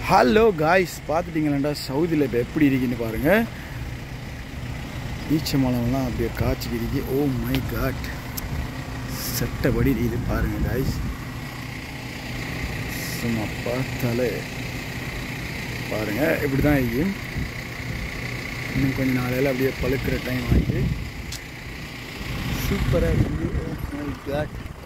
Hello guys, பார்த்துட்டிங்களா சவுதியில் இப்போ எப்படி இருக்குன்னு பாருங்கள். ஈச்ச மலம்லாம் அப்படியே காய்ச்சிக்கிருக்கு. ஓ மை காட், சட்டப்படி இது பாருங்கள் காய்ஸ். சும்மா பார்த்தாலே பாருங்கள் இப்படி தான் இருக்கும். இன்னும் கொஞ்சம் நாளையில் அப்படியே பழுக்கிற டைம் ஆகிட்டு சூப்பராக இருக்குது. Oh my God.